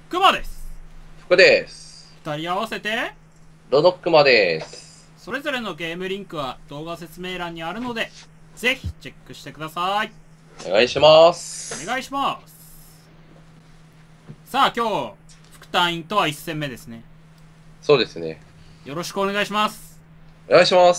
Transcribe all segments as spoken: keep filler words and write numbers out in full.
クマです。 福です。 二人合わせてロノックマです。 それぞれのゲームリンクは動画説明欄にあるのでぜひチェックしてください。 お願いします。 お願いします。さあ今日副隊員とは一戦目ですね。 そうですね。 よろしくお願いします。 お願いします。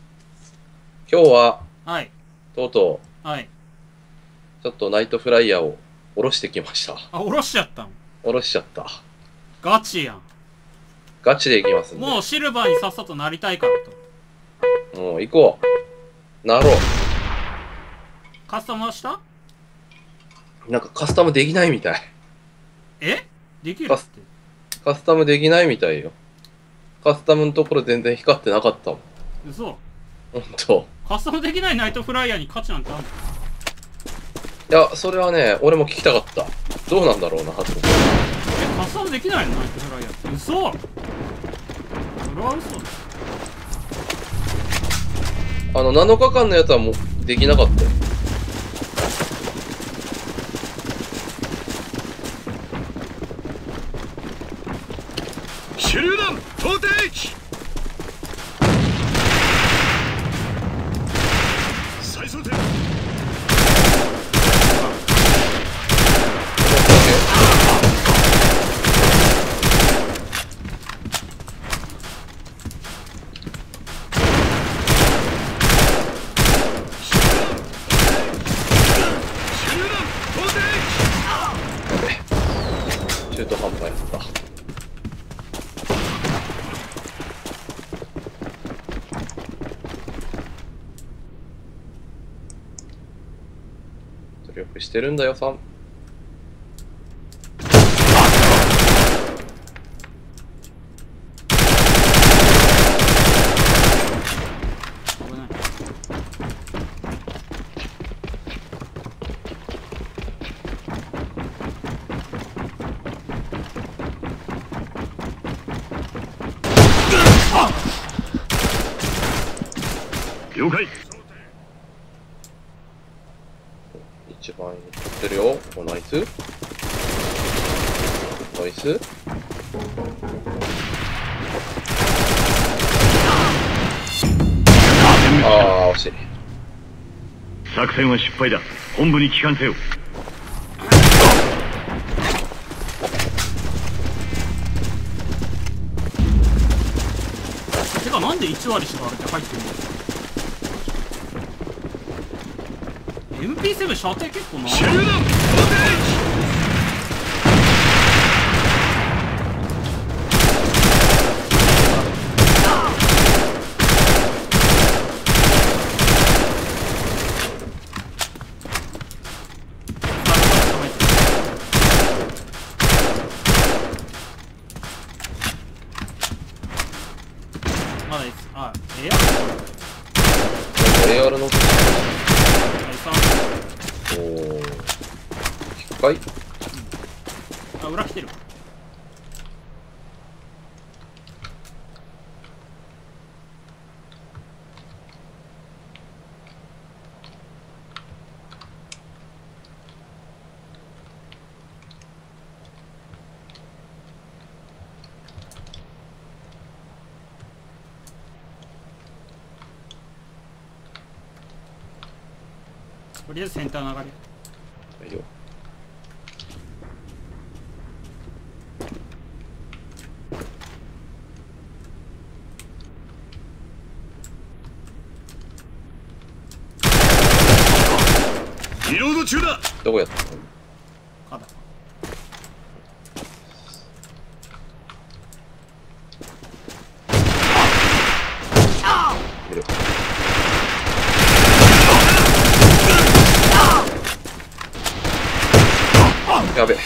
今日ははいとうとうはいちょっとナイトフライヤーを下ろしてきました。 あ、下ろしちゃったの。 下ろしちゃった。 ガチやん。 ガチでいきますんで。 もうシルバーにさっさとなりたいからと。 もう行こう。なろう。 カスタムはした？ なんかカスタムできないみたい。 え？できるって。 カスタムできないみたいよ。カスタムのところ全然光ってなかったもん。 嘘。 ほんと。 カスタムできないナイトフライヤーに価値なんてあるの？ いや、それはね、俺も聞きたかった。どうなんだろうな、と。 え、カスタムできないのナイトフライヤーって。嘘。それは嘘だ。 あの、なのかかんのやつはもうできなかったよ。 手榴弾投擲。再装填。 中途半端やった。努力してるんだよ、さん。 危ない。 了解。 一番取ってるよ。お、ナイス。ナイス。ああ、惜しい。 作戦は失敗だ。本部に帰還せよ。 てかなんでいち割しかあれって入ってるの？ エムピーセブン 射程結構長い。 手榴弾投擲。 まだいつ、あ、エアエーアール の。おお。機械？ あ、裏来てる。とりあえずセンター流れ。 はいよ。 リロード中だ。 どこやったの？ かだ。 見る。やべえ。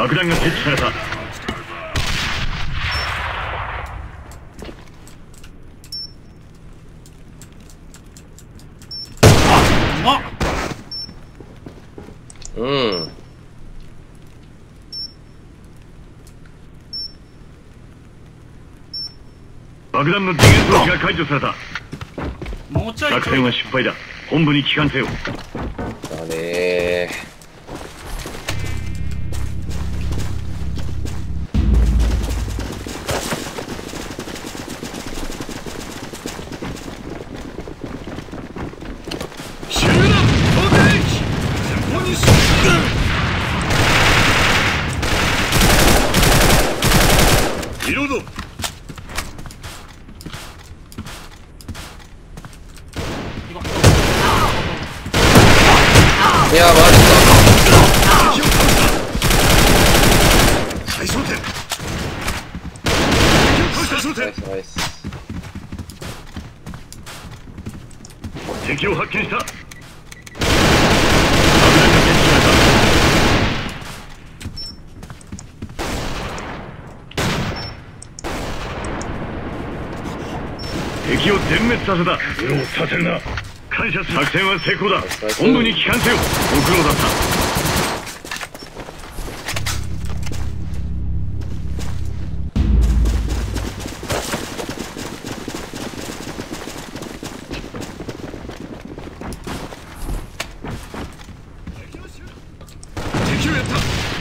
爆弾が設置された。 うまっ。 うん。 爆弾の電源装置が解除された。 もうちょい作戦は失敗だ。本部に帰還せよ。 だね集団攻撃。前方に進む。リロード。 いや、マジ敵を倒した。最小点。敵を倒した小か。ナ点イ。スナイス。 敵を発見した。爆弾が設置された。敵を全滅させた。苦労させるな。感謝する。作戦は成功だ。本部に帰還せよ。ご苦労だった。敵をやった。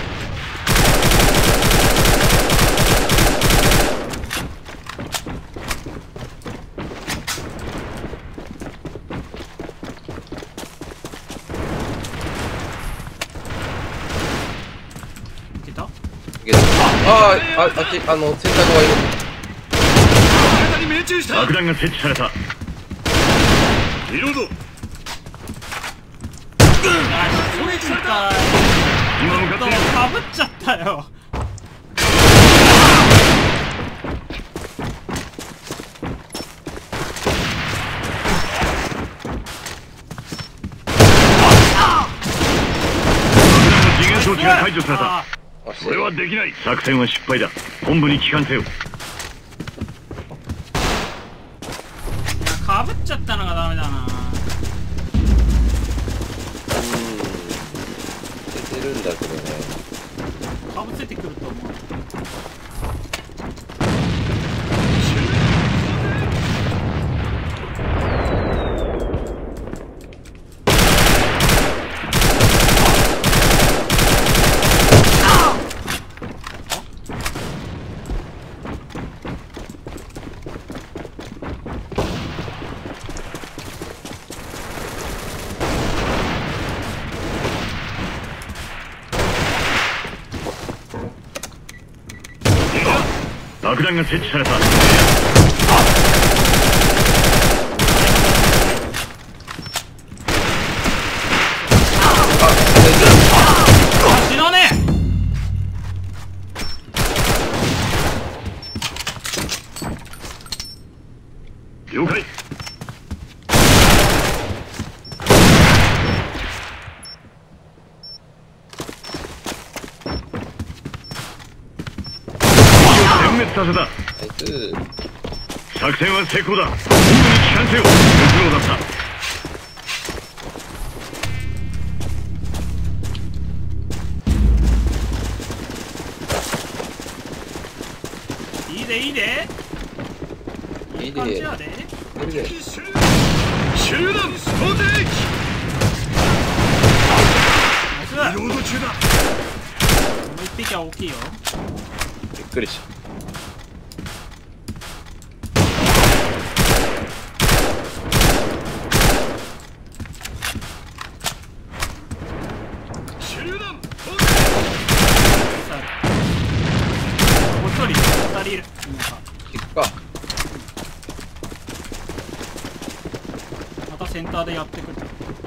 いけた？ いけた。ああ、あ、あっち、あの、センター側いる。 味方に命中した。爆弾が設置された。リロード。 あ、それかい。 今向かっている。 かぶっちゃったよ。 次元装置が解除された。 あそれはできない。作戦は失敗だ。本部に帰還せよ。 ー、いやかぶっちゃったのがダメだな。 出てるんだけどね。 かぶせてくると思う。 爆弾が設置された。 あ、死なねえ。了解。全滅させた。 ナイス。 作戦は成功だ。本部に帰還せよ。ご苦労だった。 いいでいいでいい感じで。 やで。 いいで。 集団攻撃。 ナイス。 リロード中だ。 もう一匹は大きいよ。 びっくりした。 集団攻撃。 さあもう一人二人いる。今か行くか。 またセンターでやってくる。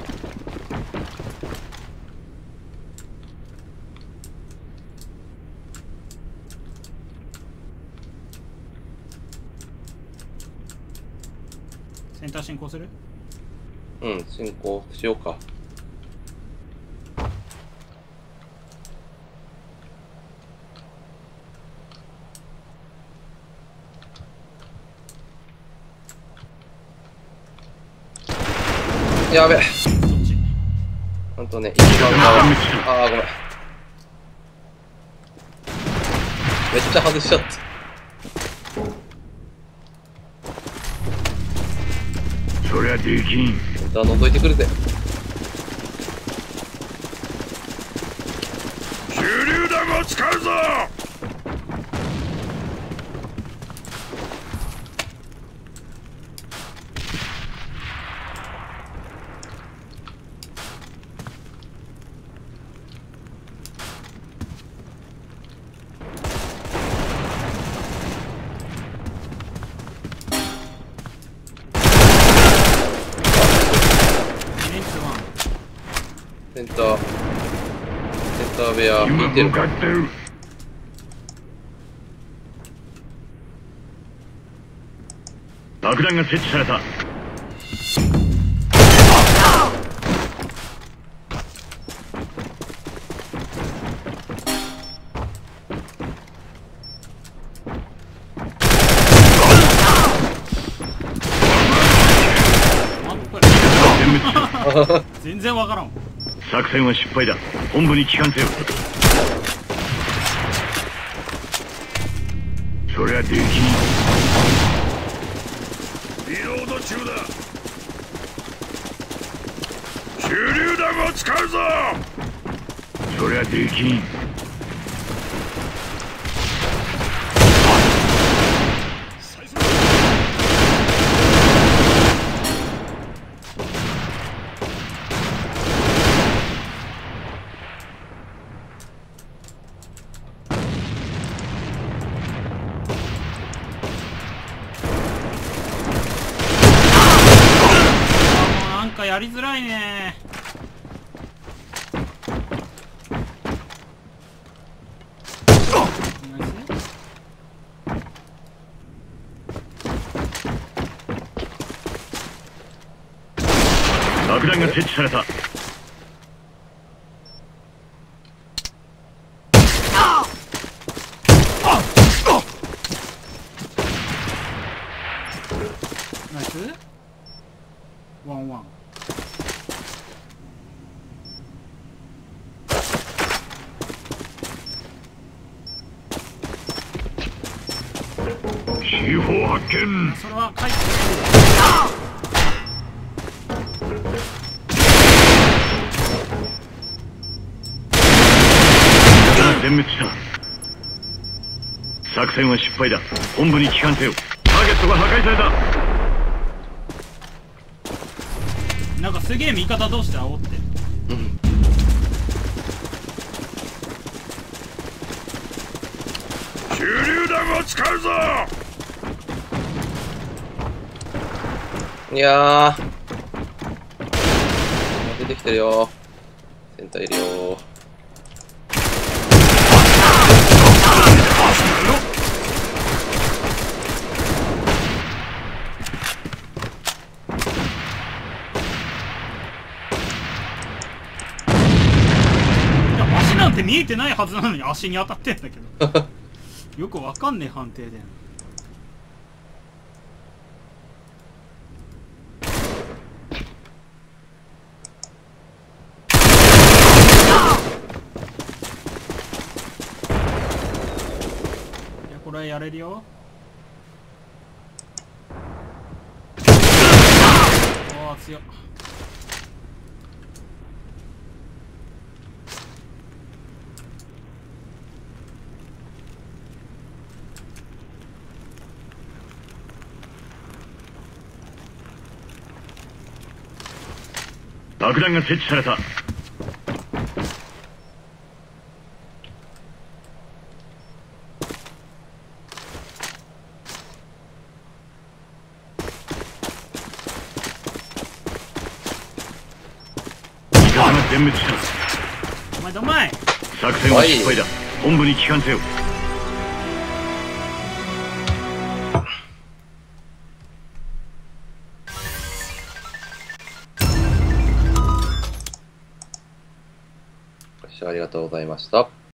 センター進行する？ うん、進行しようか。 やべえ。 そっち。 ほんとね、一番側。あー、ごめん。めっちゃ外しちゃった。 そりゃできん。 じゃあ覗いてくるぜ。 手榴弾を使うぞ。 センター、センター部屋、 今見てる向かってる。爆弾が設置された。全滅した。 全然わからん。 作戦は失敗だ。本部に帰還せよ。そりゃできん。リロード中だ。手榴弾を使うぞ。そりゃできん。 なんかやりづらいね。 爆弾が設置された。 ナイス。ワンワン。 シーフォー 発見。 それは帰ってく全滅した。作戦は失敗だ。本部に帰還せよ。ターゲットが破壊された。 なんかすげえ味方同士で煽ってる。 手榴弾を使うぞ。 いやー、出てきてるよ。センターいるよ。 いや、足なんて見えてないはずなのに足に当たってんだけどよくわかんねえ判定で。これやれるよ。おお強っ。 爆弾が設置された。全滅した。 お前どんまい。 作戦は失敗だ。本部に帰還せよ。 ご視聴ありがとうございました。